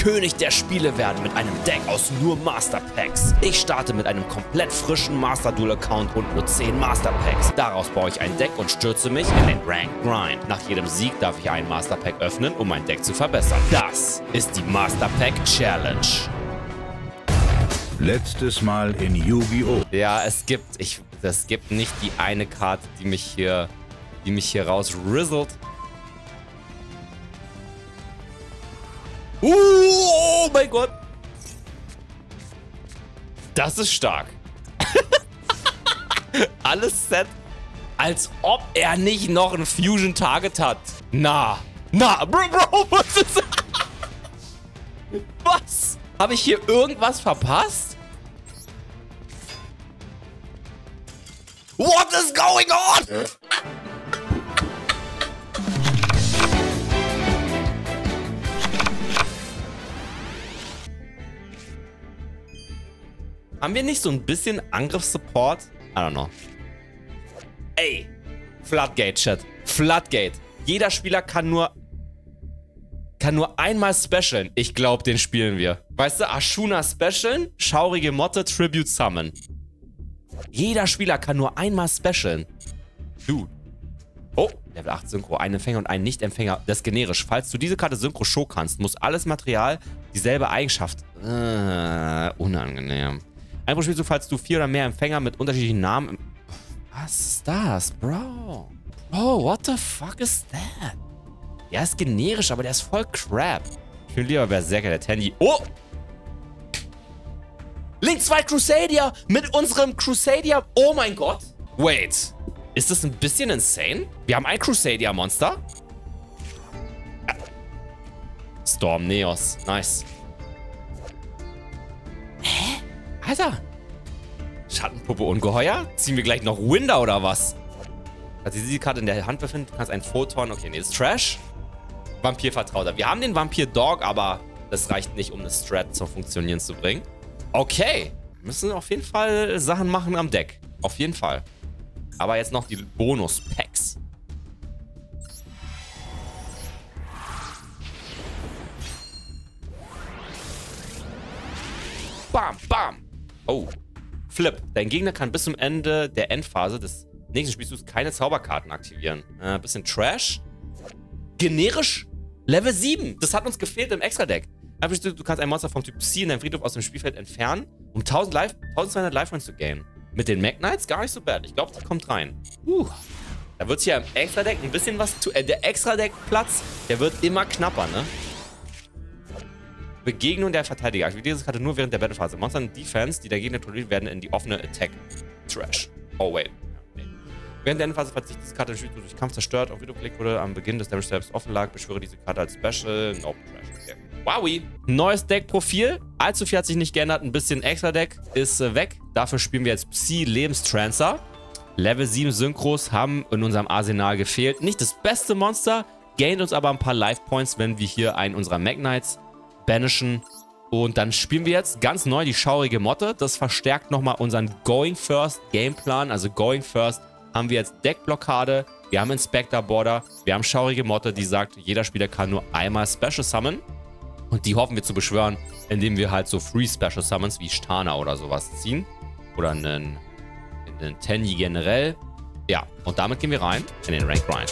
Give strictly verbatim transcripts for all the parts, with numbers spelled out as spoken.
König der Spiele werden mit einem Deck aus nur Master Packs. Ich starte mit einem komplett frischen Master Duel Account und nur zehn Master Packs. Daraus baue ich ein Deck und stürze mich in den Ranked Grind. Nach jedem Sieg darf ich ein Master Pack öffnen, um mein Deck zu verbessern. Das ist die Master Pack Challenge. Letztes Mal in Yu-Gi-Oh! Ja, es gibt, ich, es gibt nicht die eine Karte, die mich hier, die mich hier raus rizzelt. Uh, oh mein Gott. Das ist stark. Alles set, als ob er nicht noch ein Fusion Target hat. Na, na, Bro, Bro, was ist das? Was? Habe ich hier irgendwas verpasst? What is going on? Haben wir nicht so ein bisschen Angriffssupport? I don't know. Ey, Floodgate, Chat. Floodgate. Jeder Spieler kann nur kann nur einmal specialen. Ich glaube, den spielen wir. Weißt du, Ashuna specialen, schaurige Motte, Tribute Summon. Jeder Spieler kann nur einmal specialen. Dude. Oh, Level acht Synchro. Ein Empfänger und ein Nicht-Empfänger. Das ist generisch. Falls du diese Karte Synchro show kannst, muss alles Material dieselbe Eigenschaft. Äh, unangenehm. Ein Spielzug, falls du vier oder mehr Empfänger mit unterschiedlichen Namen... Was ist das, Bro? Bro, what the fuck is that? Der ist generisch, aber der ist voll crap. Ich will lieber Berserker, der Tandy. Oh! Link zwei Crusadia mit unserem Crusadia. Oh mein Gott. Wait. Ist das ein bisschen insane? Wir haben ein Crusadia-Monster. Storm Neos. Nice. Hä? Alter. Schattenpuppe Ungeheuer? Ziehen wir gleich noch Winder oder was? Also diese Karte in der Hand befindet, du kannst einen Photon. Okay, nee, das ist Trash. Vampir Vertrauter. Wir haben den Vampir Dog, aber das reicht nicht, um das Strat zum Funktionieren zu bringen. Okay. Wir müssen auf jeden Fall Sachen machen am Deck. Auf jeden Fall. Aber jetzt noch die Bonus-Packs. Bam, bam. Oh. Flip. Dein Gegner kann bis zum Ende der Endphase des nächsten Spielzugs keine Zauberkarten aktivieren. Äh, bisschen Trash. Generisch. Level sieben. Das hat uns gefehlt im Extra-Deck. Du kannst ein Monster vom Typ C in deinem Friedhof aus dem Spielfeld entfernen, um tausend Life, zwölfhundert Life-Points zu gainen. Mit den Mac Knights gar nicht so bad. Ich glaube, die kommt rein. Uh. Da wird es hier im Extra-Deck ein bisschen was zu... Äh, der Extra-Deck-Platz, der wird immer knapper, ne? Begegnung der Verteidiger. Aktiviert diese Karte nur während der Battlephase. Monster in Defense, die der Gegner kontrolliert, werden in die offene Attack. Trash. Oh, wait. Nee. Während der Endphase, falls sich diese Karte durch Kampf zerstört, auf Videoklick wurde, am Beginn des Damage selbst offen lag, beschwöre diese Karte als Special. Nope, Trash. Okay. Wowie. Neues Deckprofil. Allzu viel hat sich nicht geändert. Ein bisschen Extra-Deck ist äh, weg. Dafür spielen wir jetzt Psy-Lebenstrancer. Level sieben Synchros haben in unserem Arsenal gefehlt. Nicht das beste Monster, gaint uns aber ein paar Life-Points, wenn wir hier einen unserer Mac Knights banishen. Und dann spielen wir jetzt ganz neu die schaurige Motte. Das verstärkt nochmal unseren Going First Gameplan. Also Going First haben wir jetzt Deckblockade, wir haben Inspector Border, wir haben schaurige Motte, die sagt, jeder Spieler kann nur einmal Special Summon. Und die hoffen wir zu beschwören, indem wir halt so Free Special Summons wie Stana oder sowas ziehen. Oder einen, einen Tenyi generell. Ja, und damit gehen wir rein in den Rank Grind.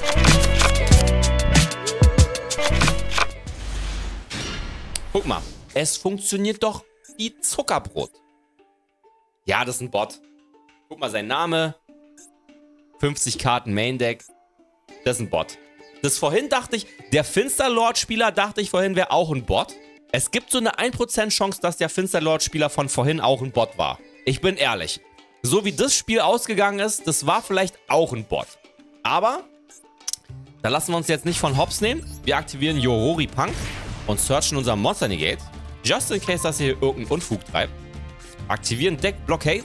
Guck mal, es funktioniert doch wie Zuckerbrot. Ja, das ist ein Bot. Guck mal, sein Name. fünfzig Karten Main Deck. Das ist ein Bot. Das vorhin dachte ich, der Finsterlord-Spieler dachte ich vorhin wäre auch ein Bot. Es gibt so eine ein Prozent Chance, dass der Finsterlord-Spieler von vorhin auch ein Bot war. Ich bin ehrlich. So wie das Spiel ausgegangen ist, das war vielleicht auch ein Bot. Aber da lassen wir uns jetzt nicht von Hops nehmen. Wir aktivieren Yorori Punk und searchen unser Monster Negate. Just in case, dass hier irgendein Unfug treibt. Aktivieren Deck Blockade.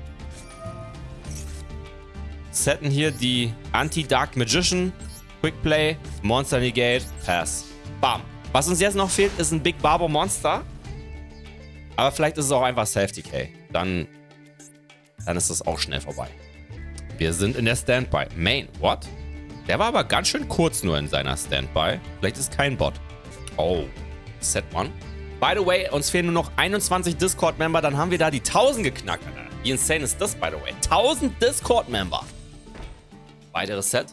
Setten hier die Anti-Dark Magician. Quick Play, Monster Negate, Pass. Bam. Was uns jetzt noch fehlt, ist ein Big Barbo Monster. Aber vielleicht ist es auch einfach Self-Decay. Dann, dann ist das auch schnell vorbei. Wir sind in der Standby. Main, what? Der war aber ganz schön kurz nur in seiner Standby. Vielleicht ist kein Bot. Oh, Set One. By the way, uns fehlen nur noch einundzwanzig Discord-Member, dann haben wir da die tausend geknackt, Alter. Wie insane ist das, by the way? tausend Discord-Member. Weiteres Set.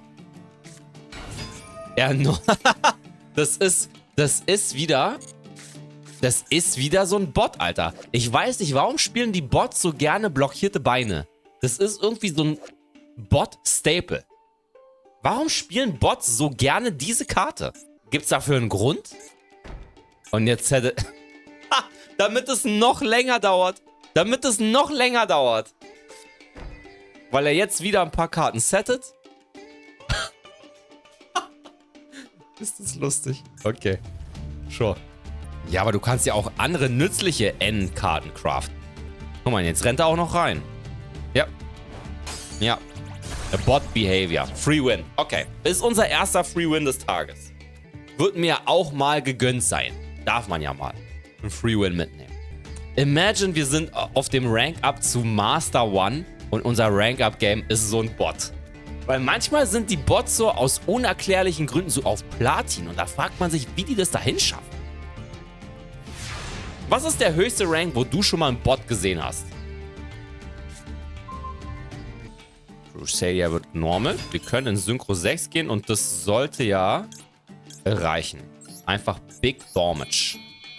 Ja, no. Das ist, das ist wieder, das ist wieder so ein Bot, Alter. Ich weiß nicht, warum spielen die Bots so gerne blockierte Beine? Das ist irgendwie so ein Bot-Staple. Warum spielen Bots so gerne diese Karte? Gibt's dafür einen Grund? Und jetzt hätte... Ha, damit es noch länger dauert. Damit es noch länger dauert. Weil er jetzt wieder ein paar Karten settet. Ist das lustig? Okay. Sure. Ja, aber du kannst ja auch andere nützliche N-Karten craften. Guck mal, jetzt rennt er auch noch rein. Ja. Ja. A Bot Behavior. Free Win. Okay. Ist unser erster Free Win des Tages. Wird mir auch mal gegönnt sein. Darf man ja mal. Ein Free Win mitnehmen. Imagine, wir sind auf dem Rank-Up zu Master One und unser Rank-Up-Game ist so ein Bot. Weil manchmal sind die Bots so aus unerklärlichen Gründen so auf Platin und da fragt man sich, wie die das dahin schaffen. Was ist der höchste Rank, wo du schon mal einen Bot gesehen hast? Crusadia wird normal. Wir können in Synchro sechs gehen und das sollte ja reichen. Einfach Big Damage.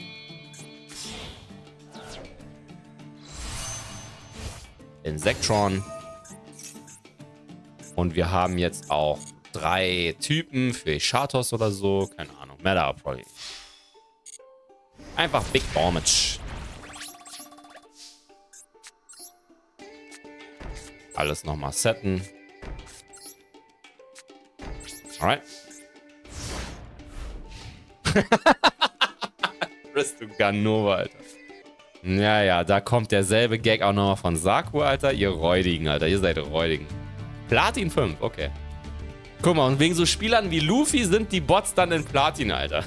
Insectron. Und wir haben jetzt auch drei Typen für Shatos oder so. Keine Ahnung. Meta probably. Einfach Big Damage. Alles nochmal setten. Alright. Ristugan Nova, Alter. Ja, ja, da kommt derselbe Gag auch nochmal von Saku, Alter. Ihr Räudigen, Alter. Ihr seid Räudigen. Platin fünf, okay. Guck mal, und wegen so Spielern wie Luffy sind die Bots dann in Platin, Alter.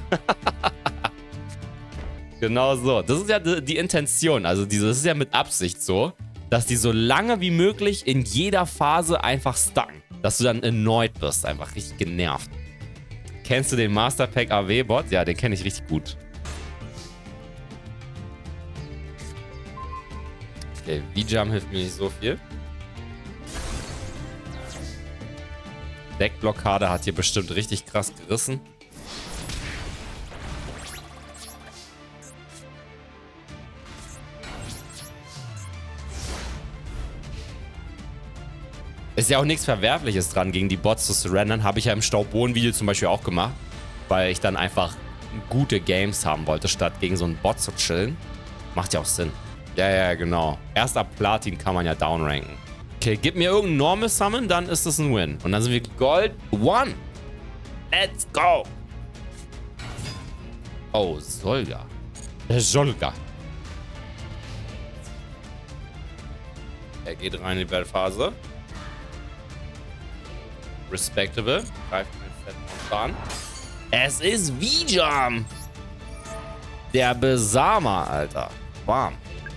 Genau so. Das ist ja die, die Intention. Also diese, das ist ja mit Absicht so, dass die so lange wie möglich in jeder Phase einfach stucken. Dass du dann erneut wirst. Einfach richtig genervt. Kennst du den Master Pack A W-Bot? Ja, den kenne ich richtig gut. Okay, V-Jump hilft mir nicht so viel. Deckblockade hat hier bestimmt richtig krass gerissen. Ist ja auch nichts Verwerfliches dran, gegen die Bots zu surrendern. Habe ich ja im Staubbohnen-Video zum Beispiel auch gemacht. Weil ich dann einfach gute Games haben wollte, statt gegen so einen Bot zu chillen. Macht ja auch Sinn. Ja, ja, genau. Erst ab Platin kann man ja downranken. Okay, gib mir irgendein Normal Summon, dann ist das ein Win. Und dann sind wir Gold One. Let's go. Oh, Solga. Solga. Er geht rein in die Battle-Phase. Respectable. Greift mir Set an. Es ist V-Jump. Der Besamer, Alter. Warm.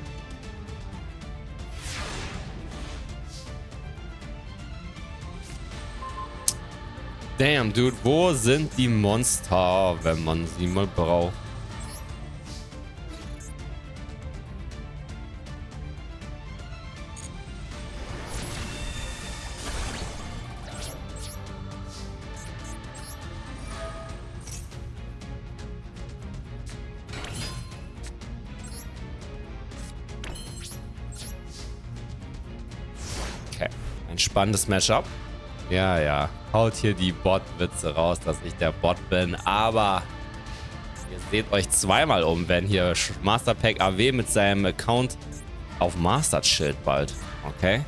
Damn, dude, wo sind die Monster, wenn man sie mal braucht? Okay, ein spannendes Matchup. Ja, ja. Haut hier die Bot-Witze raus, dass ich der Bot bin. Aber ihr seht euch zweimal um, wenn hier Master Pack A W mit seinem Account auf Master chillt bald. Okay?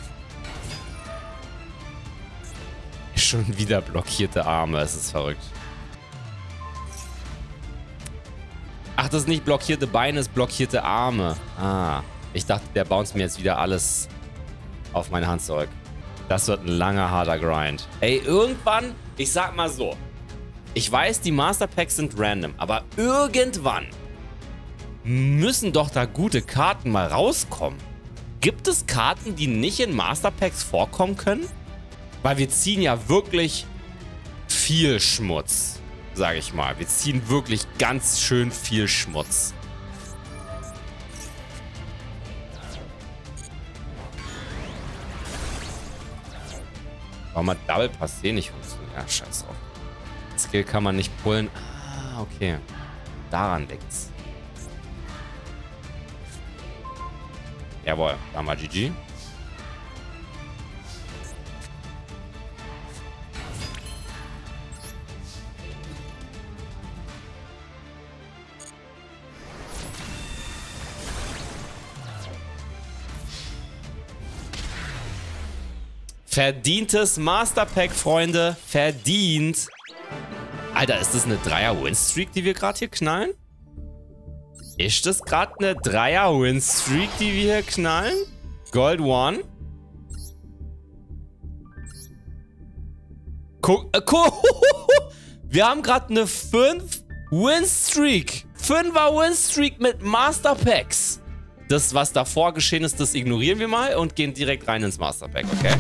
Schon wieder blockierte Arme. Es ist verrückt. Ach, das ist nicht blockierte Beine, es ist blockierte Arme. Ah. Ich dachte, der bounce mir jetzt wieder alles auf meine Hand zurück. Das wird ein langer, harter Grind. Ey, irgendwann, ich sag mal so, ich weiß, die Master Packs sind random, aber irgendwann müssen doch da gute Karten mal rauskommen. Gibt es Karten, die nicht in Master Packs vorkommen können? Weil wir ziehen ja wirklich viel Schmutz. sage ich mal. Wir ziehen wirklich ganz schön viel Schmutz. Warum hat Double Passé nicht funktioniert? Ja, scheiß drauf. Skill kann man nicht pullen. Ah, okay. Daran liegt's. Jawohl, da mal G G. Verdientes Masterpack, Freunde. Verdient. Alter, ist das eine Dreier-Win-Streak, die wir gerade hier knallen? Ist das gerade eine Dreier-Win-Streak, die wir hier knallen? Gold One. Guck, äh, guck. Wir haben gerade eine fünf Win-Streak. fünfer Win-Streak mit Masterpacks. Das, was davor geschehen ist, das ignorieren wir mal und gehen direkt rein ins Masterpack, okay?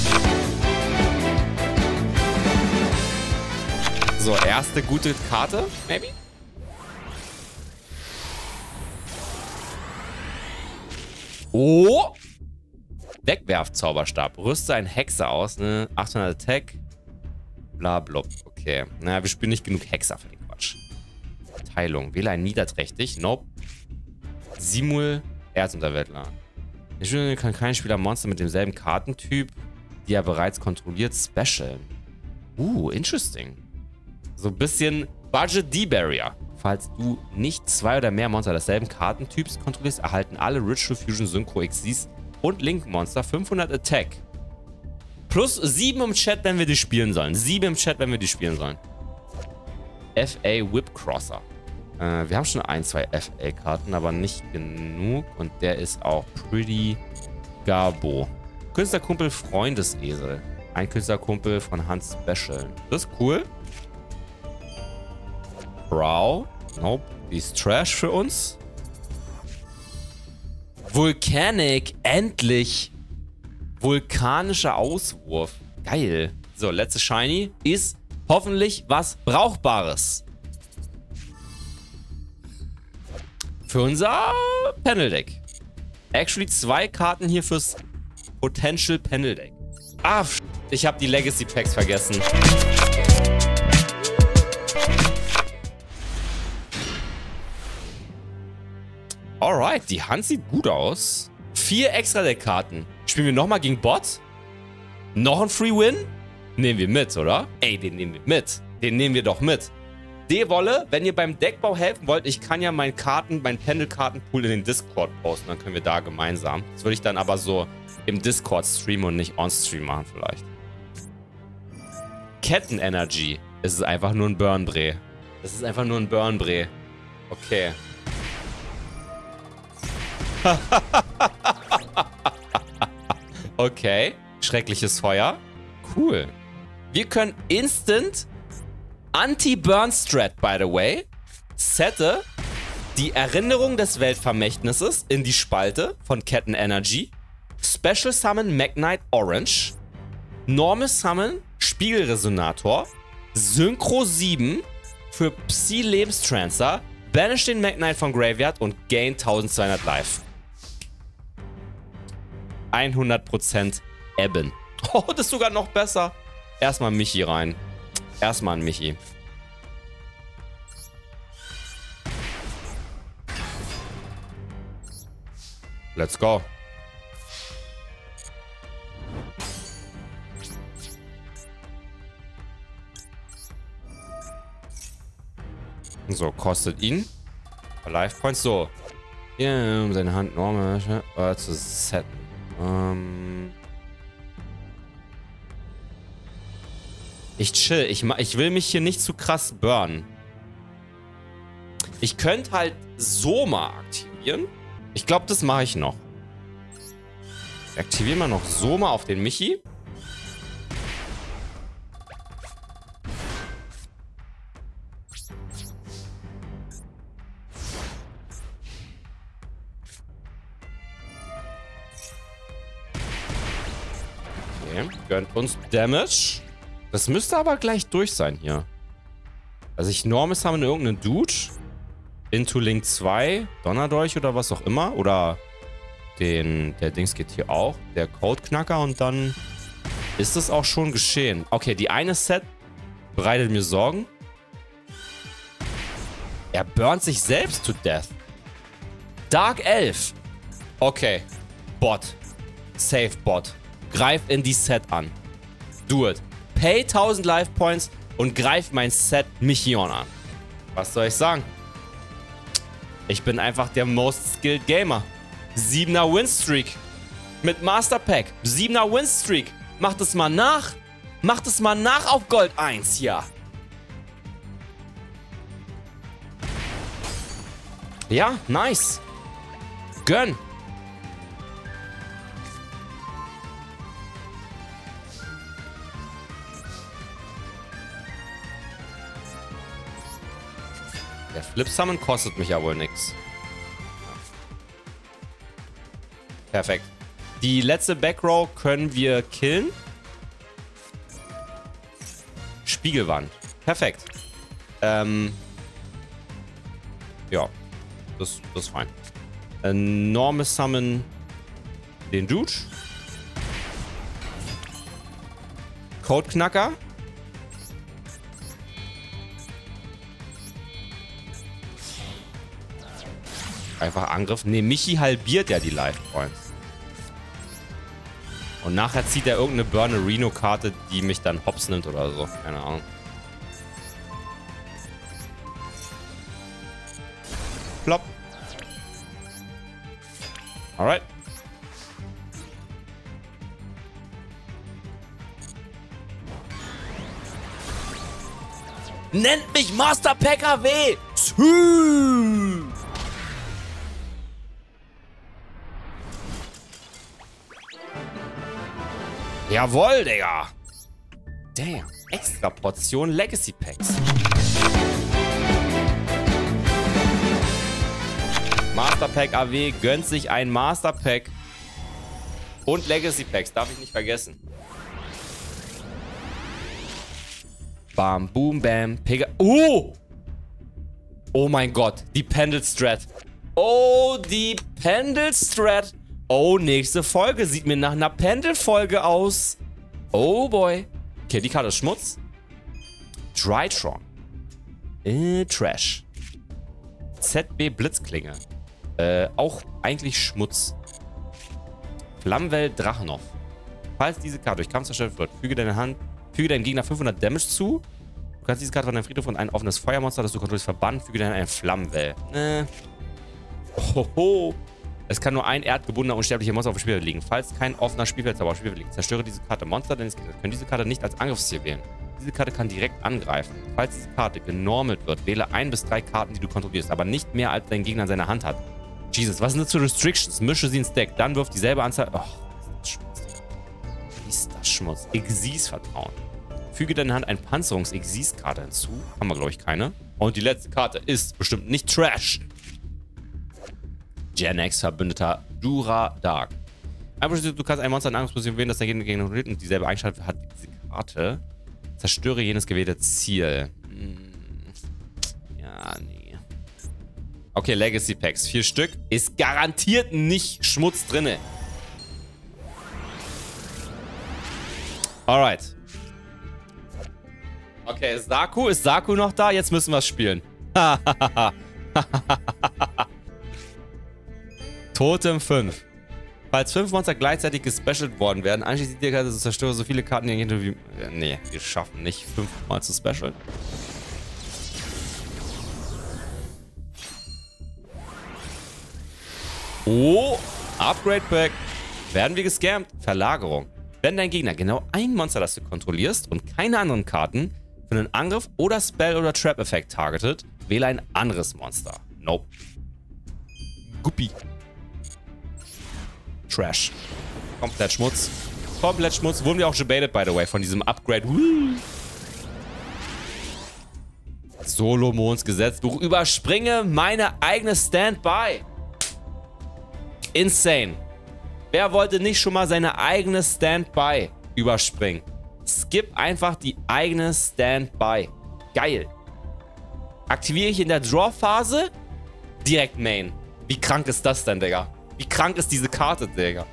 So, erste gute Karte, maybe? Oh! Wegwerf-Zauberstab. Rüste ein Hexer aus, ne? achthundert Attack. Bla, blub. Okay. Naja, wir spielen nicht genug Hexer für den Quatsch. Teilung. Wähle ein niederträchtig. Nope. Simul. Erzunterweltler. Ich kann kein Spieler Monster mit demselben Kartentyp, die er bereits kontrolliert, specialen. Uh, interesting. So ein bisschen Budget D-Barrier. Falls du nicht zwei oder mehr Monster desselben Kartentyps kontrollierst, erhalten alle Ritual Fusion Synchro X Cs und Link Monster fünfhundert Attack. Plus sieben im Chat, wenn wir die spielen sollen. sieben im Chat, wenn wir die spielen sollen. F A Whip Crosser. Äh, wir haben schon ein, zwei F A-Karten, aber nicht genug. Und der ist auch pretty Garbo. Künstlerkumpel Freundesesel. Ein Künstlerkumpel von Hans Special. Das ist cool. Brow. Nope. Die ist Trash für uns. Volcanic. Endlich. Vulkanischer Auswurf. Geil. So, letzte Shiny ist hoffentlich was Brauchbares. Für unser Panel Deck. Actually zwei Karten hier fürs Potential Panel Deck. Ah, ich habe die Legacy Packs vergessen. Alright, die Hand sieht gut aus. Vier extra Deckkarten. Spielen wir nochmal gegen Bot? Noch ein Free Win? Nehmen wir mit, oder? Ey, den nehmen wir mit. Den nehmen wir doch mit. D-Wolle, wenn ihr beim Deckbau helfen wollt, ich kann ja meinen Karten, meinen Pendel-Kartenpool in den Discord posten. Dann können wir da gemeinsam. Das würde ich dann aber so im Discord streamen und nicht on-stream machen vielleicht. Ketten-Energy. Es ist einfach nur ein Burn-Bre. Das ist einfach nur ein Burn-Bre. Okay. Okay. Schreckliches Feuer. Cool. Wir können instant Anti-Burn-Strat, by the way. Sette die Erinnerung des Weltvermächtnisses in die Spalte von Ketten Energy. Special Summon Magnite Orange. Normal Summon Spiegelresonator. Synchro sieben für Psi-Lebenstrancer. Banish den Magnite vom Graveyard und gain eintausendzweihundert Life. hundert Prozent Ebben. Oh, das ist sogar noch besser. Erstmal Michi rein. Erstmal ein Michi. Let's go. So, kostet ihn. Life Points. So. Hier, um seine Hand normal äh, zu setten. Ähm. Ich chill. Ich, ich will mich hier nicht zu krass burnen. Ich könnte halt Soma aktivieren. Ich glaube, das mache ich noch. Aktivieren wir noch Soma auf den Michi. Okay, gönnt uns Damage. Das müsste aber gleich durch sein hier. Also ich Normis haben irgendeinen Dude. Into Link zwei, Donnerdolch oder was auch immer. Oder den, der Dings geht hier auch. Der Codeknacker und dann ist es auch schon geschehen. Okay, die eine Set bereitet mir Sorgen. Er burnt sich selbst to death. Dark elf. Okay. Bot. Safe Bot. Greif in die Set an. Do it. Pay tausend Life Points und greif mein Set Michion an. Was soll ich sagen? Ich bin einfach der most skilled Gamer. Siebener Winstreak. Mit Master Pack. Siebener Winstreak. Macht es mal nach. Macht es mal nach auf Gold eins, ja. Ja, nice. Gönn. Der Flip Summon kostet mich ja wohl nix. Perfekt. Die letzte Backrow können wir killen. Spiegelwand. Perfekt. Ähm. Ja. Das, das ist fein. Enormes Summon den Dude. Codeknacker. Einfach Angriff. Ne, Michi halbiert ja die Life Points. Und nachher zieht er irgendeine Burnerino-Karte, die mich dann hops nimmt oder so. Keine Ahnung. Flop. Alright. Nennt mich Master P K W! Tschüss! Jawohl, Digga. Damn. Extra Portion Legacy Packs. Master Pack A W gönnt sich ein Master Pack. Und Legacy Packs, darf ich nicht vergessen. Bam, boom, bam, Pega. Oh! Oh mein Gott, die Pendel Strat. Oh, die Pendel Strat. Oh, nächste Folge. Sieht mir nach einer Pendel-Folge aus. Oh boy. Okay, die Karte ist Schmutz. Drytron. Äh, Trash. Z B Blitzklinge. Äh, auch eigentlich Schmutz. Flammenwell Drachenhoff. Falls diese Karte durch Kampf zerstört wird, füge deine Hand, füge deinem Gegner fünfhundert Damage zu. Du kannst diese Karte von deinem Friedhof und ein offenes Feuermonster, das du kontrollierst, verbannen, füge deine einen Flammenwell. Äh. Ohoho. Es kann nur ein erdgebundener unsterblicher Monster auf dem Spielfeld liegen. Falls kein offener Spielfeldzauber auf dem Spielfeld liegt, zerstöre diese Karte Monster, denn es können diese Karte nicht als Angriffsziel wählen. Diese Karte kann direkt angreifen. Falls diese Karte genormelt wird, wähle ein bis drei Karten, die du kontrollierst, aber nicht mehr als dein Gegner in seiner Hand hat. Jesus, was sind das für Restrictions? Mische sie ins Deck, dann wirft dieselbe Anzahl... Oh, ist das Schmutz. Ist das Schmutz. Exis Vertrauen. Füge deine Hand eine Panzerungs-Exis-Karte hinzu. Haben wir, glaube ich, keine. Und die letzte Karte ist bestimmt nicht Trash. Gen X Verbündeter Dura Dark. Einfach, du kannst ein Monster in Angriffsposition wählen, das der Gegner kontrolliert und dieselbe Eigenschaft hat wie diese Karte. Zerstöre jenes gewählte Ziel. Hm. Ja, nee. Okay, Legacy Packs. Vier Stück. Ist garantiert nicht Schmutz drinne. Alright. Okay, ist Saku? Ist Saku noch da? Jetzt müssen wir es spielen. Totem fünf. Falls fünf Monster gleichzeitig gespecialt worden werden, anschließend die Karte, zerstöre so viele Karten wie... Äh, nee, wir schaffen nicht fünfmal zu special. Oh, Upgrade Pack. Werden wir gescammt? Verlagerung. Wenn dein Gegner genau ein Monster, das du kontrollierst und keine anderen Karten für einen Angriff oder Spell- oder Trap-Effekt targetet, wähle ein anderes Monster. Nope. Guppi. Trash. Komplett Schmutz. Komplett Schmutz. Wurden wir auch gebaitet, by the way, von diesem Upgrade. Solomons Gesetzbuch. Überspringe meine eigene Standby. Insane. Wer wollte nicht schon mal seine eigene Standby überspringen? Skip einfach die eigene Standby. Geil. Aktiviere ich in der Draw-Phase direkt Main. Wie krank ist das denn, Digga? Wie krank ist diese Karte, Digga?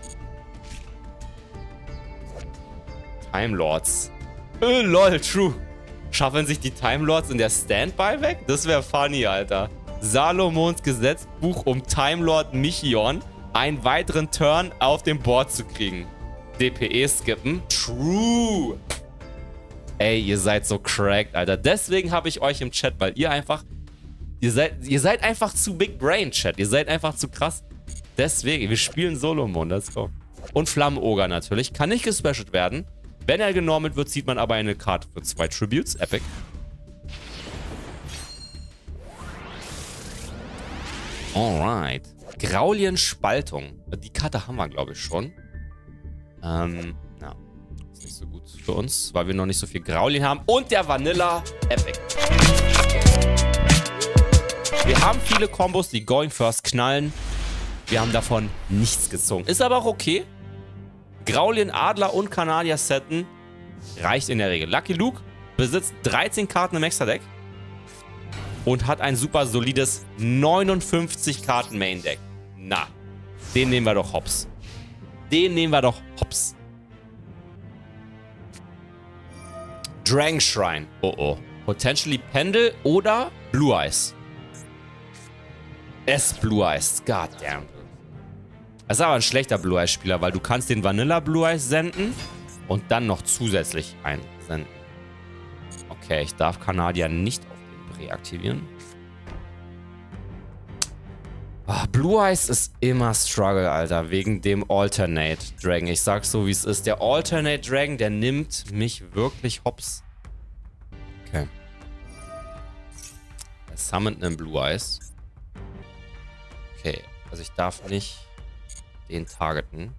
Time Lords. Äh, lol, true. Schaffen sich die Time Lords in der Standby weg? Das wäre funny, Alter. Salomons Gesetzbuch, um Time Lord Michion einen weiteren Turn auf dem Board zu kriegen. D P E skippen. True. Ey, ihr seid so cracked, Alter. Deswegen habe ich euch im Chat, weil ihr einfach... Ihr seid, ihr seid einfach zu Big Brain, Chat. Ihr seid einfach zu krass. Deswegen, wir spielen Solomon, let's go. Und Flammenoger natürlich. Kann nicht gespecialt werden. Wenn er genormelt wird, zieht man aber eine Karte für zwei Tributes. Epic. Alright. Graulien Spaltung. Die Karte haben wir, glaube ich, schon. Ähm, ja. Ist nicht so gut für uns, weil wir noch nicht so viel Graulien haben. Und der Vanilla Epic. Wir haben viele Kombos, die Going First knallen. Wir haben davon nichts gezogen. Ist aber auch okay. Graulien, Adler und Kanadier setten reicht in der Regel. Lucky Luke besitzt dreizehn Karten im Extra-Deck und hat ein super solides neunundfünfzig Karten Main-Deck. Na, den nehmen wir doch hops. Den nehmen wir doch hops. Drang Shrine. Oh oh. Potentially Pendel oder Blue Eyes. Es Blue Eyes. God damn. Das ist aber ein schlechter Blue Eyes Spieler, weil du kannst den Vanilla Blue Eyes senden und dann noch zusätzlich einsenden. Okay, ich darf Kanadier nicht auf den Bre aktivieren. Oh, Blue Eyes ist immer Struggle, Alter, wegen dem Alternate Dragon. Ich sag's so, wie es ist. Der Alternate Dragon, der nimmt mich wirklich hops. Okay. Er summont einen Blue Eyes. Okay, also ich darf nicht den targeten.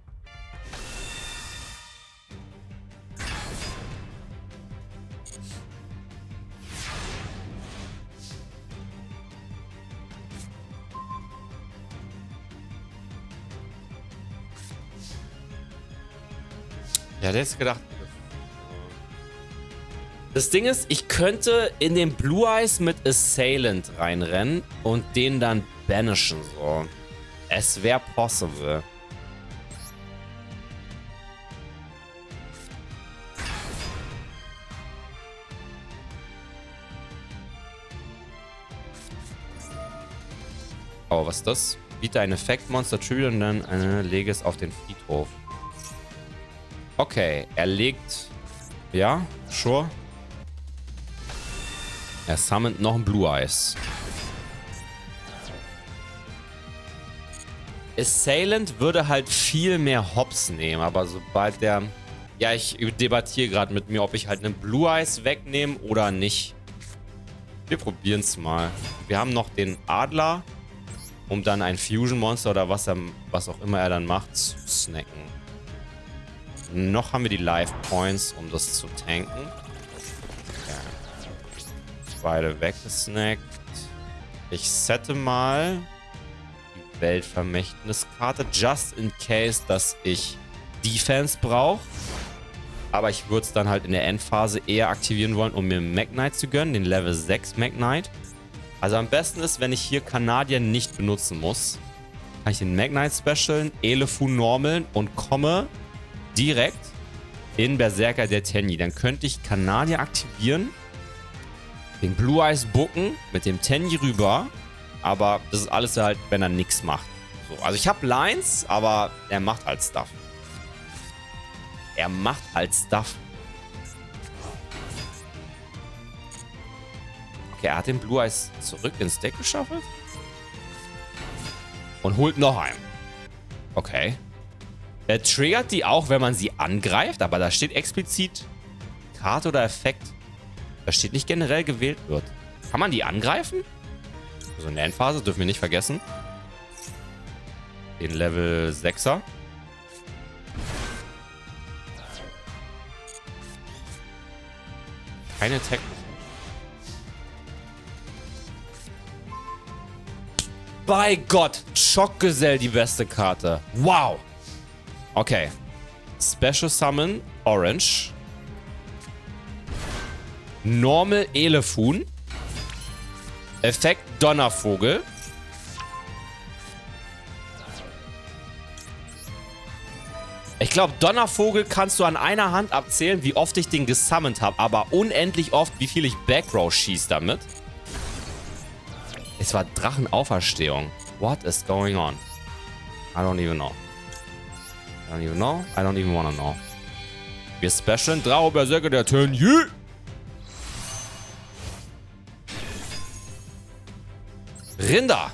Ja, der ist gedacht. Das Ding ist, ich könnte in den Blue Eyes mit Assailant reinrennen und den dann banishen, so. Es wäre possible. Oh, was ist das? Biete ein Effektmonster Tribute und dann eine, lege es auf den Friedhof. Okay, er legt... Ja, sure. Er summont noch ein Blue Eyes. Assailant würde halt viel mehr Hops nehmen, aber sobald der... Ja, ich debattiere gerade mit mir, ob ich halt einen Blue Eyes wegnehme oder nicht. Wir probieren es mal. Wir haben noch den Adler, um dann ein Fusion-Monster oder was, er, was auch immer er dann macht, zu snacken. Noch haben wir die Life-Points, um das zu tanken. Okay. Beide weggesnackt. Ich sette mal die Weltvermächtniskarte, just in case, dass ich Defense brauche. Aber ich würde es dann halt in der Endphase eher aktivieren wollen, um mir Magnite zu gönnen, den Level sechs Magnite. Also am besten ist, wenn ich hier Kanadier nicht benutzen muss, kann ich den Magnite specialen, Elefu normalen und komme direkt in Berserker der Tenyi. Dann könnte ich Kanadier aktivieren, den Blue Eyes booken, mit dem Tenyi rüber, aber das ist alles halt, wenn er nichts macht. So, also ich habe Lines, aber er macht halt Stuff. Er macht halt Stuff. Okay, er hat den Blue Eyes zurück ins Deck geschaffelt. Und holt noch einen. Okay. Er triggert die auch, wenn man sie angreift, aber da steht explizit Karte oder Effekt. Da steht nicht generell gewählt wird. Kann man die angreifen? Also in der Endphase dürfen wir nicht vergessen. Den Level sechser. Keine Tech. Bei Gott, Schockgesell die beste Karte. Wow. Okay. Special Summon Orange. Normal Elefun. Effekt Donnervogel. Ich glaube, Donnervogel kannst du an einer Hand abzählen, wie oft ich den gesummont habe. Aber unendlich oft, wie viel ich Backrow schieße damit. Es war Drachenauferstehung. What is going on? I don't even know. I don't even know. I don't even wanna know. Wir specialen Drache Berserker der Tenjü. Rinder.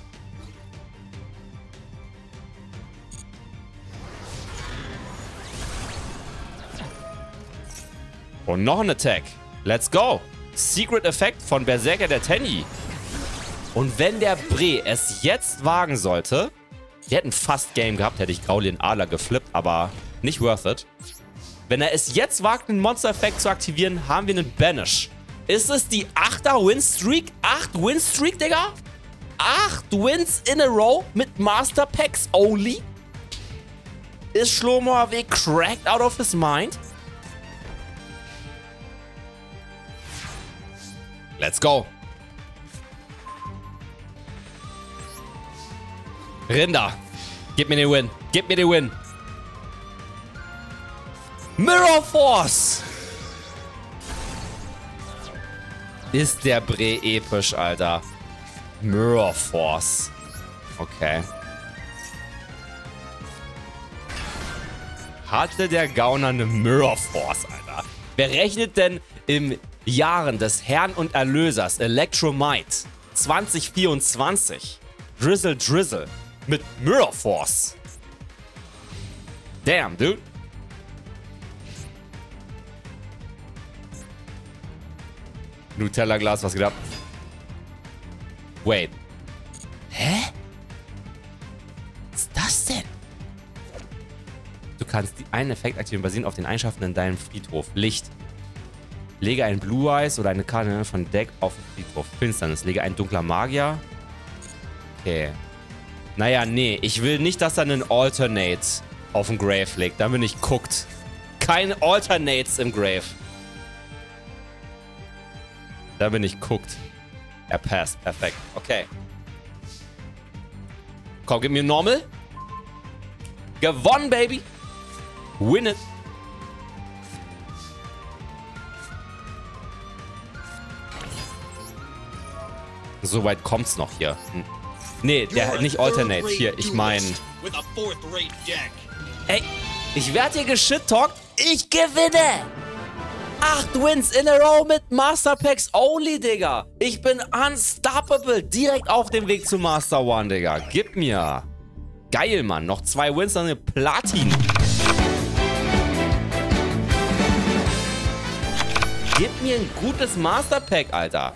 Und noch ein Attack. Let's go. Secret Effekt von Berserker der Tenyi. Und wenn der Bre es jetzt wagen sollte, wir hätten fast Game gehabt, hätte ich Graulien Adler geflippt, aber nicht worth it. Wenn er es jetzt wagt, einen Monster-Effekt zu aktivieren, haben wir einen Banish. Ist es die achter Win-Streak? acht Win-Streak, Digga? acht Wins in a row mit Master Packs only? Ist Shlomo A W cracked out of his mind? Let's go. Rinder. Gib mir den Win. Gib mir den Win. Mirror Force. Ist der Bre episch, Alter. Mirror Force. Okay. Hatte der Gauner eine Mirror Force, Alter. Wer rechnet denn im Jahren des Herrn und Erlösers Electromite zwanzig vierundzwanzig Drizzle Drizzle mit Mirror Force? Damn, dude. Nutella Glas, was geht ab? Wait. Hä? Was ist das denn? Du kannst die einen Effekt aktivieren, basierend auf den Eigenschaften in deinem Friedhof. Licht. Lege ein Blue Eyes oder eine Karte von Deck auf den Friedhof. Finsternis. Lege ein dunkler Magier. Okay. Naja, nee. Ich will nicht, dass er einen Alternate auf den Grave legt. Da bin ich guckt. Keine Alternates im Grave. Da bin ich guckt. Er passt. Perfekt. Okay. Komm, gib mir Normal. Gewonnen, Baby. Win it. So weit kommt's noch hier. Hm. Nee, der nicht Alternate. Hier, ich meine. Ey, ich werde hier geschit-talkt. Ich gewinne! Acht Wins in a row mit Master Packs only, Digga. Ich bin unstoppable. Direkt auf dem Weg zu Master One, Digga. Gib mir. Geil, Mann. Noch zwei Wins, dann eine Platin. Gib mir ein gutes Master Pack, Alter.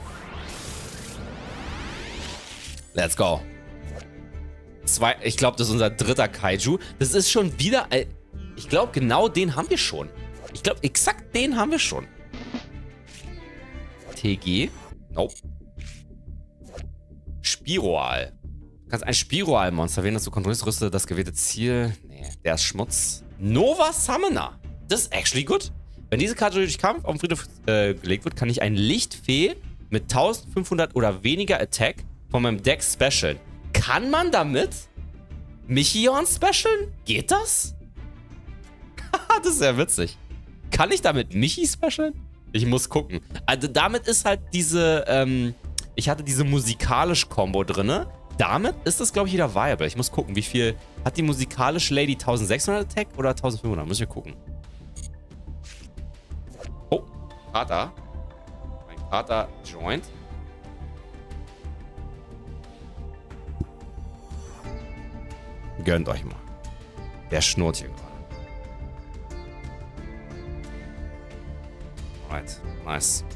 Let's go. Zwei, ich glaube, das ist unser dritter Kaiju. Das ist schon wieder... Äh, ich glaube, genau den haben wir schon. Ich glaube, exakt den haben wir schon. T G. Nope. Spiroal. Du kannst ein Spiroal-Monster wählen, das du kontrollierst, rüste das gewählte Ziel. Nee, der ist Schmutz. Nova Summoner. Das ist actually good. Wenn diese Karte durch Kampf auf den Friedhof äh, gelegt wird, kann ich ein Lichtfee mit eintausendfünfhundert oder weniger Attack von meinem Deck specialen. Kann man damit Michion specialen? Geht das? Das ist ja witzig. Kann ich damit Michi specialen? Ich muss gucken. Also damit ist halt diese, ähm, ich hatte diese musikalisch Combo drinne. Damit ist das, glaube ich, wieder viable. Ich muss gucken, wie viel hat die musikalische Lady eintausendsechshundert Attack oder eintausendfünfhundert? Muss ich gucken. Oh, Kater. Mein Kater joint. Gönnt euch mal. Der schnurrt hier gerade. Alright, nice.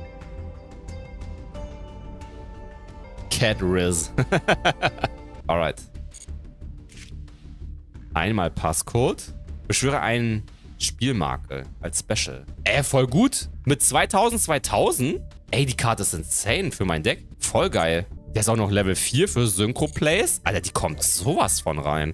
Cat Riz. Alright. Einmal Passcode. Beschwöre einen Spielmakel als Special. Ey, voll gut. Mit zweitausend, zweitausend? Ey, die Karte ist insane für mein Deck. Voll geil. Der ist auch noch Level vier für Synchro-Plays. Alter, die kommt sowas von rein.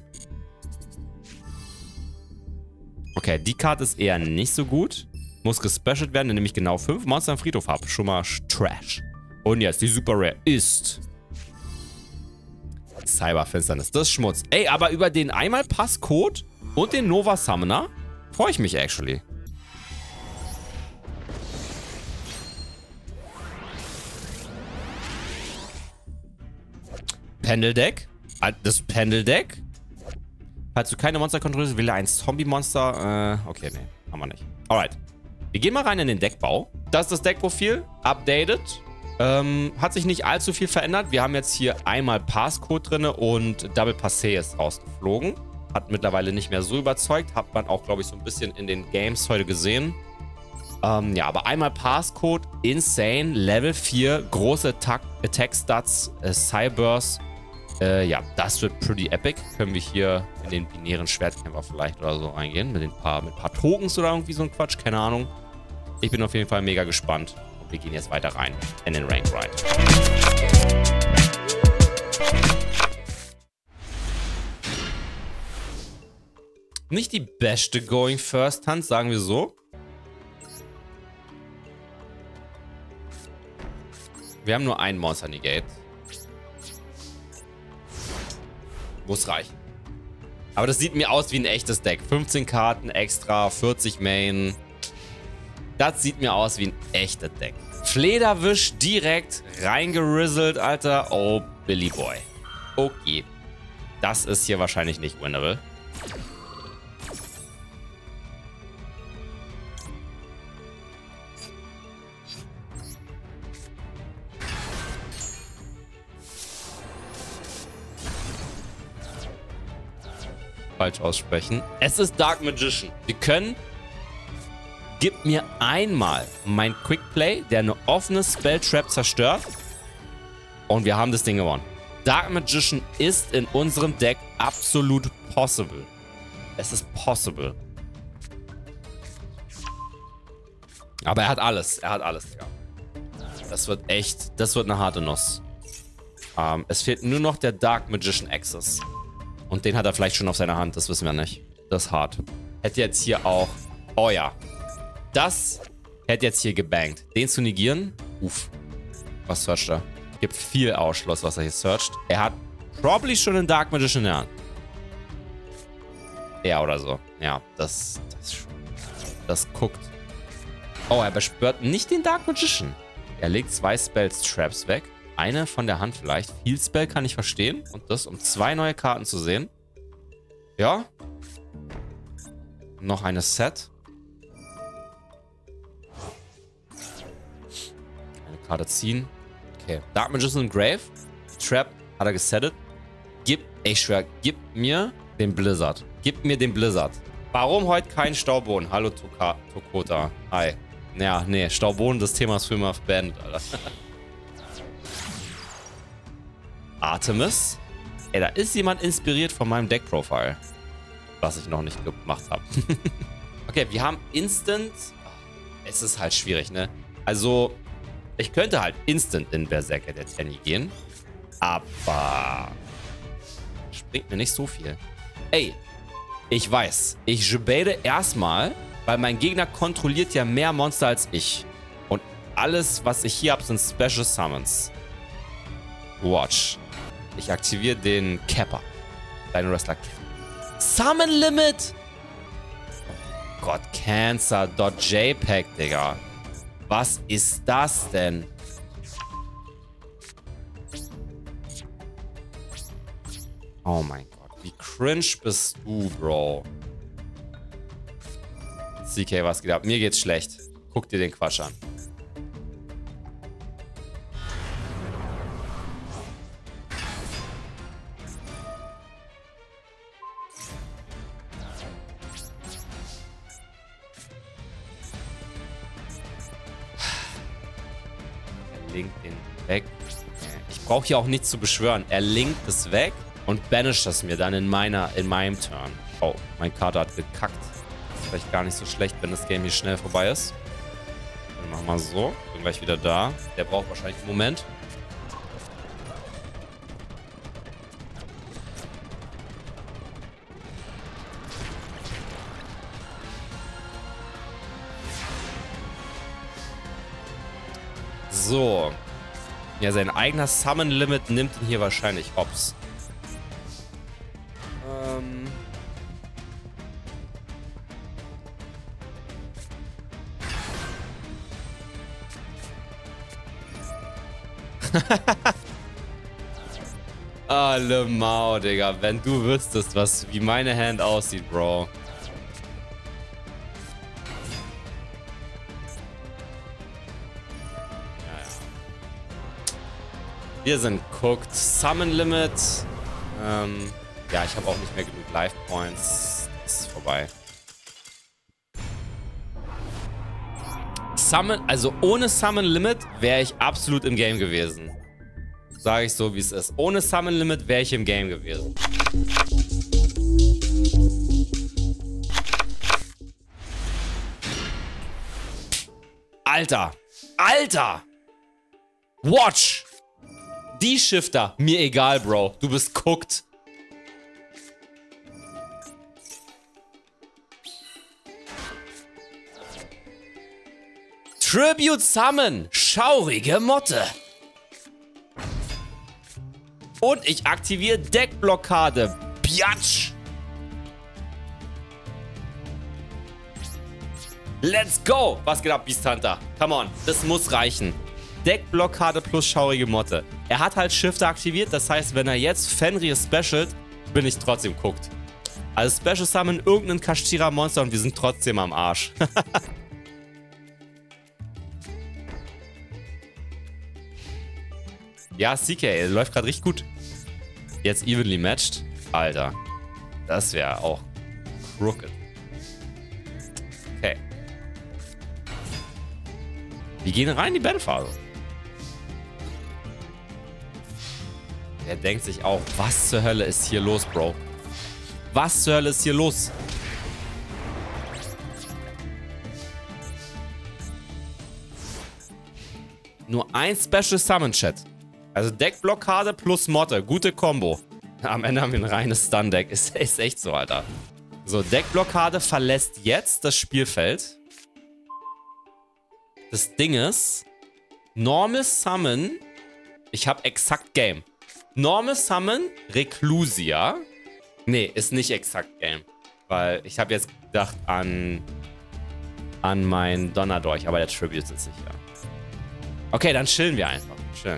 Okay, die Karte ist eher nicht so gut. Muss gespecialt werden, indem ich genau fünf Monster im Friedhof habe. Schon mal Trash. Und jetzt die Super Rare ist Cyberfinsternis. Das ist Schmutz. Ey, aber über den Einmal-Passcode und den Nova Summoner freue ich mich actually. Pendeldeck. Das Pendeldeck. Falls du keine Monster kontrollierst, will er ein Zombie-Monster. Äh, okay, nee, haben wir nicht. Alright. Wir gehen mal rein in den Deckbau. Das ist das Deckprofil. Updated. Ähm, hat sich nicht allzu viel verändert. Wir haben jetzt hier einmal Passcode drin und Double Passé ist rausgeflogen. Hat mittlerweile nicht mehr so überzeugt. Hat man auch, glaube ich, so ein bisschen in den Games heute gesehen. Ähm, ja, aber einmal Passcode. Insane. Level vier. Große Attack, Attack Stats. Äh, Cyburst. Äh, ja, das wird pretty epic. Können wir hier in den binären Schwertkämpfer vielleicht oder so reingehen. Mit ein paar, mit ein paar Tokens oder irgendwie so ein Quatsch. Keine Ahnung. Ich bin auf jeden Fall mega gespannt. Und wir gehen jetzt weiter rein in den Rank Ride. Nicht die beste Going First Hand, sagen wir so. Wir haben nur ein Monster Negate. Muss reichen. Aber das sieht mir aus wie ein echtes Deck. fünfzehn Karten extra, vierzig Main. Das sieht mir aus wie ein echtes Deck. Flederwisch direkt reingerisselt, Alter. Oh, Billy Boy. Okay. Das ist hier wahrscheinlich nicht winnable. Falsch aussprechen. Es ist Dark Magician. Wir können... Gib mir einmal mein Quick Play, der eine offene Spelltrap zerstört. Und wir haben das Ding gewonnen. Dark Magician ist in unserem Deck absolut possible. Es ist possible. Aber er hat alles. Er hat alles, ja. Das wird echt... Das wird eine harte Nuss. Ähm, es fehlt nur noch der Dark Magician Access. Und den hat er vielleicht schon auf seiner Hand, das wissen wir nicht. Das ist hart. Hätte jetzt hier auch... Oh ja. Das hätte jetzt hier gebankt. Den zu negieren? Uff. Was searcht er? Gibt viel Ausschluss, was er hier searcht. Er hat probably schon einen Dark Magician in der Hand. Ja, oder so. Ja, das... Das, das guckt. Oh, er bespürt nicht den Dark Magician. Er legt zwei Spells Traps weg. Eine von der Hand vielleicht. Heal Spell kann ich verstehen. Und das, um zwei neue Karten zu sehen. Ja. Noch eine Set. Eine Karte ziehen. Okay. Dark Magician im Grave. Trap hat er gesettet. Gib, ich schwör, gib mir den Blizzard. Gib mir den Blizzard. Warum heute kein Stauboden? Hallo Toka, Tokota. Hi. Ja, nee, Stauboden, das Thema ist für immer beendet, Alter. Artemis. Ey, da ist jemand inspiriert von meinem Deck-Profile. Was ich noch nicht gemacht habe. Okay, wir haben Instant. Es ist halt schwierig, ne? Also, ich könnte halt Instant in Berserker der Tenny gehen. Aber... Springt mir nicht so viel. Ey, ich weiß. Ich jubele erstmal, weil mein Gegner kontrolliert ja mehr Monster als ich. Und alles, was ich hier habe, sind Special Summons. Watch. Ich aktiviere den Kappa. Dein Wrestler. Summon Limit! Oh Gott, Cancer.jpg, Digga. Was ist das denn? Oh mein Gott. Wie cringe bist du, Bro? C K, was geht ab? Mir geht's schlecht. Guck dir den Quatsch an. Linkt den weg. Ich brauche hier auch nichts zu beschwören. Er linkt es weg und banisht das mir dann in meiner, in meinem Turn. Oh, mein Kater hat gekackt. Ist vielleicht gar nicht so schlecht, wenn das Game hier schnell vorbei ist. Dann machen wir so. Bin gleich wieder da. Der braucht wahrscheinlich einen Moment. So. Ja, sein eigener Summon-Limit nimmt ihn hier wahrscheinlich hops. Ähm... Alle Mau, Digga. Wenn du wüsstest, was, wie meine Hand aussieht, Bro. Ja, ja. Wir sind cooked. Summon Limit. Ähm, ja, ich habe auch nicht mehr genug Life Points. Das ist vorbei. Summon, also ohne Summon Limit wäre ich absolut im Game gewesen. Sage ich so, wie es ist. Ohne Summon Limit wäre ich im Game gewesen. Alter. Alter. Watch. Die Shifter. Mir egal, Bro. Du bist cooked. Tribute Summon. Schaurige Motte. Und ich aktiviere Deckblockade. Biatsch. Let's go. Was geht ab, Beast Hunter? Come on. Das muss reichen. Deckblockade plus schaurige Motte. Er hat halt Shifter aktiviert. Das heißt, wenn er jetzt Fenrir specialt, bin ich trotzdem guckt. Also Special Summon irgendein Kashtira-Monster und wir sind trotzdem am Arsch. Ja, C K, läuft gerade richtig gut. Jetzt evenly matched. Alter. Das wäre auch crooked. Okay. Wir gehen rein in die Battlephase. Der denkt sich auch, was zur Hölle ist hier los, Bro? Was zur Hölle ist hier los? Nur ein Special Summon, Chat. Also Deckblockade plus Motte. Gute Kombo. Am Ende haben wir ein reines Stun-Deck. Ist, ist echt so, Alter. So, Deckblockade verlässt jetzt das Spielfeld. Das Ding ist, Normal Summon, ich habe exakt Game. Normal Summon, Reclusia. Nee, ist nicht exakt Game. Weil ich habe jetzt gedacht an, an mein Donnerdolch, aber der Tribute ist nicht, ja. Okay, dann chillen wir einfach. Chillen.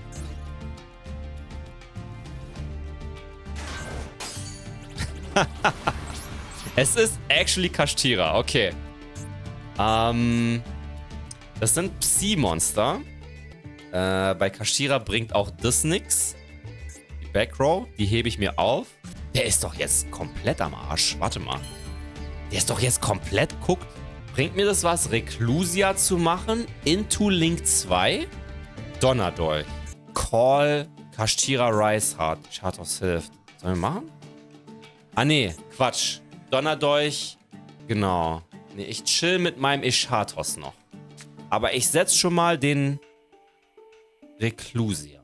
Es ist actually Kashtira, okay. Ähm, das sind Psi-Monster. Äh, bei Kashtira bringt auch das nix. Die Backrow, die hebe ich mir auf. Der ist doch jetzt komplett am Arsch. Warte mal. Der ist doch jetzt komplett guckt. Bringt mir das was, Reclusia zu machen? Into Link zwei? Donnerdolch. Call, Kashtira Rise Heart. Chatos hilft. Sollen wir machen? Ah, nee, Quatsch. Donnerdolch, genau. Nee, ich chill mit meinem Ishatos noch. Aber ich setze schon mal den Reclusia.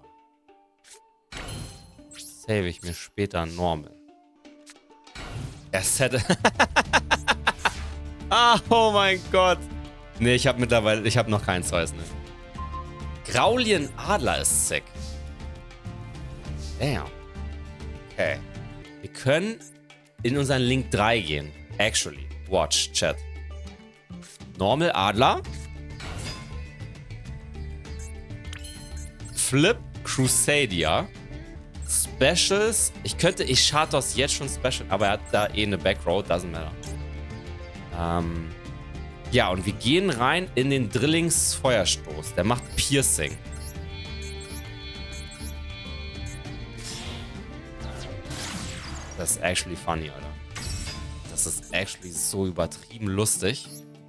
Save ich mir später normal. Er set. Ah, oh mein Gott. Nee, ich habe mittlerweile, ich habe noch keinen Zeus, ne. Graulien Adler ist sick. Damn. Okay. Wir können in unseren Link drei gehen. Actually. Watch, Chat. Normal Adler. Flip Crusadia. Specials. Ich könnte Ishatos jetzt schon special, aber er hat da eh eine Backrow. Doesn't matter. Ähm. Ja, und wir gehen rein in den Drillings Feuerstoß. Der macht Piercing. Das ist actually funny, Alter. Das ist actually so übertrieben lustig.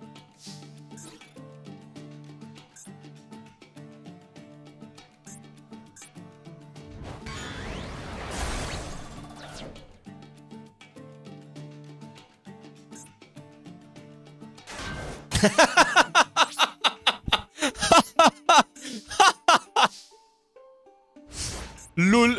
Lul.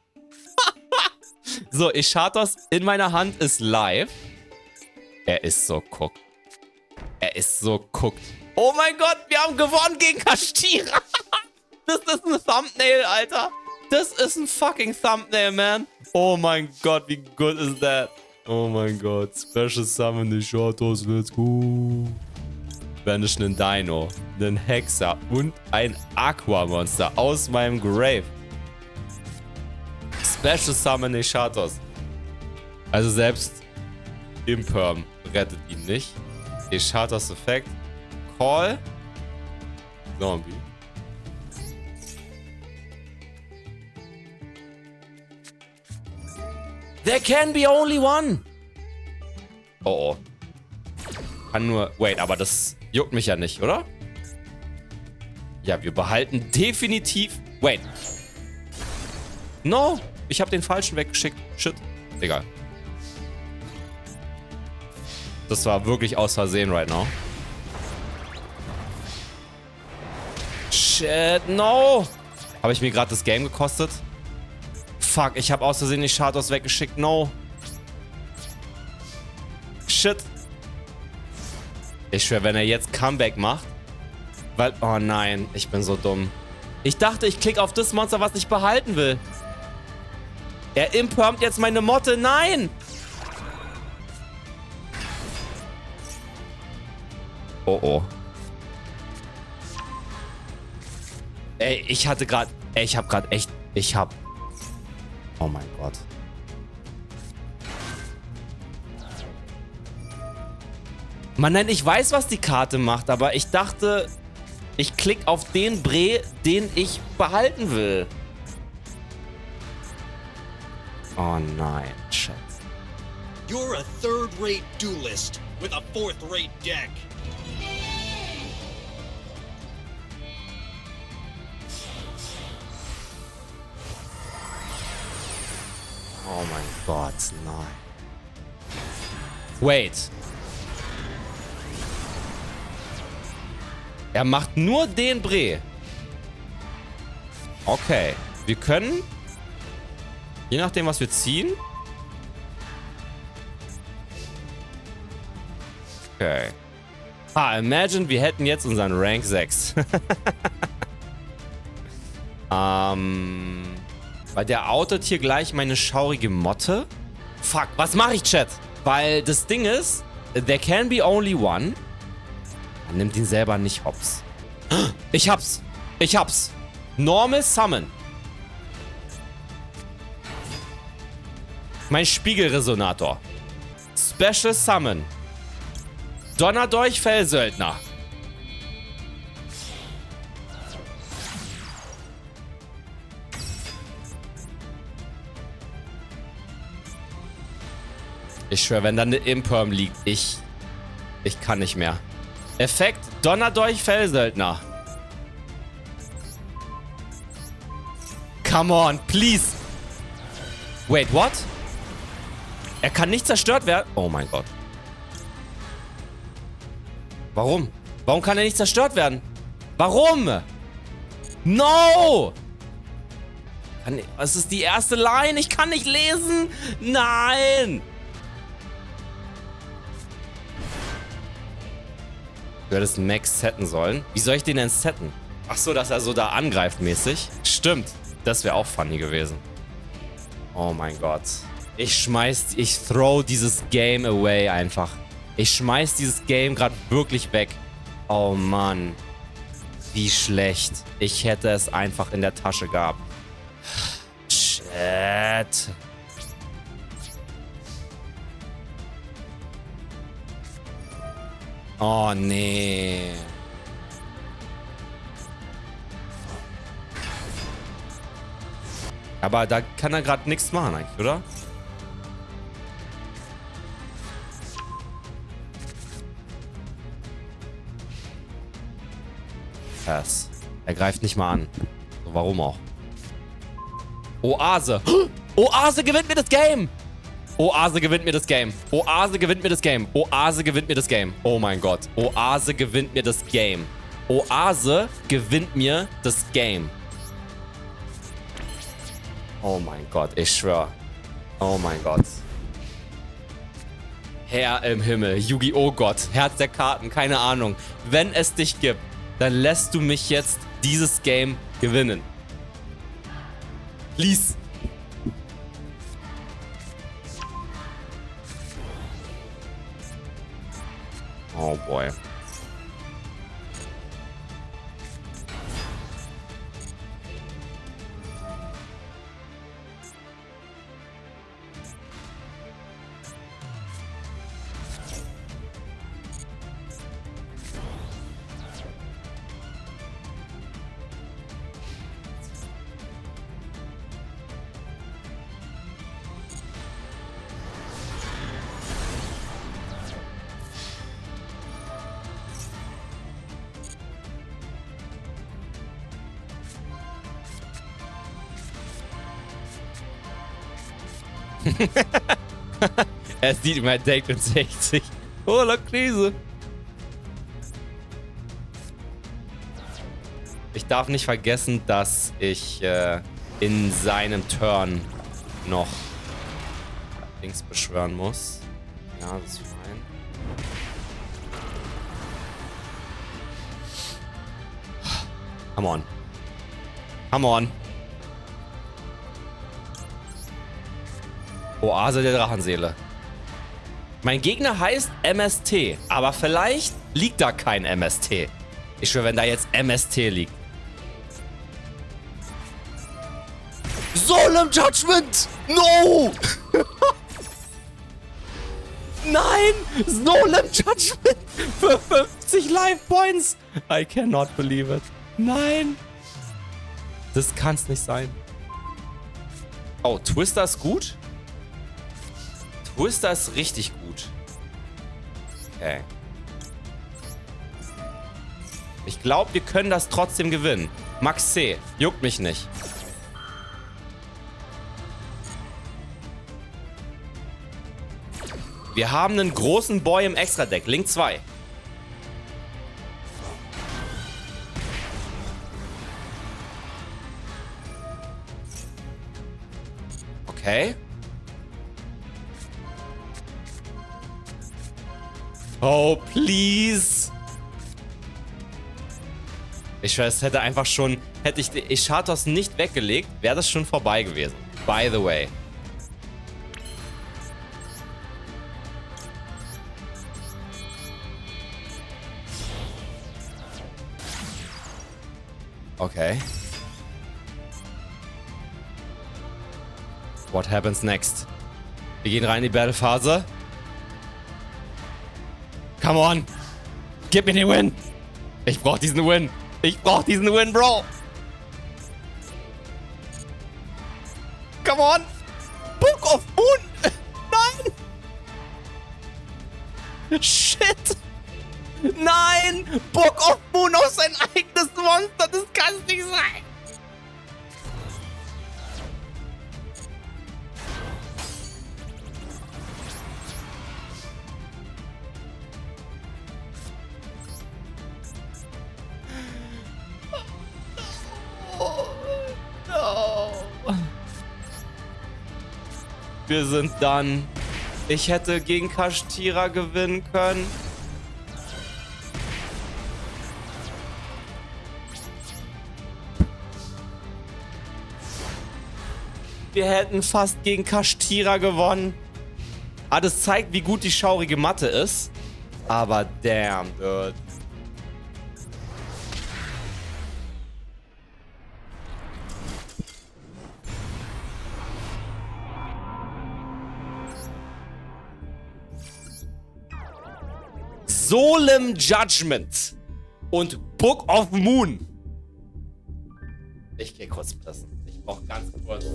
So, Ishatos in meiner Hand ist live. Er ist so cooked. Er ist so cooked. Oh mein Gott, wir haben gewonnen gegen Kashtira. Das ist ein Thumbnail, Alter. Das ist ein fucking Thumbnail, man. Oh mein Gott, wie gut ist das? Oh mein Gott. Special Summon the Shatos, let's go. Vanish einen Dino, einen Hexer und ein Aquamonster aus meinem Grave. Special Summon the Shatos. Also selbst Imperm rettet ihn nicht. Shatos Effekt. Call. Zombie. There can be only one. Oh oh. Kann nur... Wait, aber das juckt mich ja nicht, oder? Ja, wir behalten definitiv... Wait. No. Ich habe den falschen weggeschickt. Shit. Egal. Das war wirklich aus Versehen right now. Shit, no. Habe ich mir gerade das Game gekostet? Fuck, ich habe aus Versehen die Shatos weggeschickt. No. Shit. Ich schwöre, wenn er jetzt Comeback macht. Weil... Oh nein, ich bin so dumm. Ich dachte, ich klicke auf das Monster, was ich behalten will. Er impermt jetzt meine Motte. Nein! Oh oh. Ey, ich hatte gerade... Ey, ich habe gerade echt... Ich hab... Oh mein Gott. Mann, nein, ich weiß, was die Karte macht, aber ich dachte, ich klicke auf den Bre, den ich behalten will. Oh nein, Schatz. You're a third-rate duelist with a fourth-rate deck. Oh mein Gott, nein. Wait. Er macht nur den Bre. Okay. Wir können, je nachdem, was wir ziehen. Okay. Ah, imagine, wir hätten jetzt unseren Rank sechs. ähm... Weil der outet hier gleich meine schaurige Motte. Fuck, was mache ich, Chat? Weil das Ding ist, there can be only one. Man nimmt ihn selber nicht hops. Ich hab's. Ich hab's. Normal Summon. Mein Spiegelresonator. Special Summon. Donnerdolch Fellsöldner. Ich schwöre, wenn da eine Imperm liegt, ich... Ich kann nicht mehr. Effekt, Donnerdolch Fellsöldner. Come on, please. Wait, what? Er kann nicht zerstört werden? Oh mein Gott. Warum? Warum kann er nicht zerstört werden? Warum? No! Kann ich, es ist die erste Line. Ich kann nicht lesen. Nein! Du hättest Max setten sollen. Wie soll ich den denn setten? Ach so, dass er so da angreift mäßig. Stimmt. Das wäre auch funny gewesen. Oh mein Gott. Ich schmeiß... Ich throw dieses Game away einfach. Ich schmeiß dieses Game gerade wirklich weg. Oh Mann. Wie schlecht. Ich hätte es einfach in der Tasche gehabt. Shit. Oh, nee. Aber da kann er gerade nichts machen eigentlich, oder? Pass. Er greift nicht mal an. So, warum auch? Oase. Oase gewinnt mir das Game. Oase gewinnt mir das Game. Oase gewinnt mir das Game. Oase gewinnt mir das Game. Oh mein Gott. Oase gewinnt mir das Game. Oase gewinnt mir das Game. Oh mein Gott, ich schwör. Oh mein Gott. Herr im Himmel, Yu-Gi-Oh! Gott, Herz der Karten, keine Ahnung. Wenn es dich gibt, dann lässt du mich jetzt dieses Game Gewinnen. Please. Oh boy. Er sieht immer denkt und sechzig. Oh, la Krise. Ich darf nicht vergessen, dass ich äh, in seinem Turn noch Dings beschwören muss. Ja, das ist fein. Come on. Come on. Oase der Drachenseele. Mein Gegner heißt M S T, aber vielleicht liegt da kein M S T. Ich schwöre, wenn da jetzt M S T liegt. Solemn Judgment! No! Nein! Solemn Judgment! Für fünfzig Life Points! I cannot believe it. Nein! Das kann's nicht sein. Oh, Twister ist gut? Twister ist richtig gut. Okay. Ich glaube, wir können das trotzdem gewinnen. Max C. Juckt mich nicht. Wir haben einen großen Boy im Extra-Deck. Link zwei. Okay. Oh, please. Ich weiß, hätte einfach schon... Hätte ich Ishatos nicht weggelegt, wäre das schon vorbei gewesen. By the way. Okay. What happens next? Wir gehen rein in die Battle-Phase. Come on. Gib mir den Win. Ich brauch diesen Win. Ich brauch diesen Win, Bro. Come on. Book of Moon. Nein. Shit. Nein. Book of Moon auf sein eigenes Monster. Das kann nicht sein. Wir sind dann. Ich hätte gegen Kashtira gewinnen können. Wir hätten fast gegen Kashtira gewonnen. Ah, das zeigt, wie gut die schaurige Matte ist. Aber damn, dude. Solemn Judgment und Book of Moon. Ich geh kurz pissen. Ich brauch ganz kurz.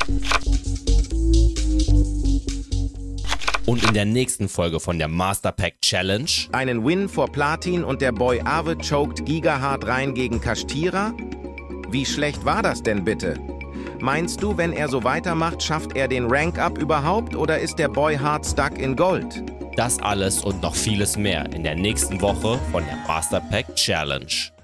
Und in der nächsten Folge von der Master Pack Challenge. Einen Win vor Platin und der Boy Ave choked Gigahard rein gegen Kashtira? Wie schlecht war das denn bitte? Meinst du, wenn er so weitermacht, schafft er den Rank-Up überhaupt oder ist der Boy hard stuck in Gold? Das alles und noch vieles mehr in der nächsten Woche von der Master Pack Challenge.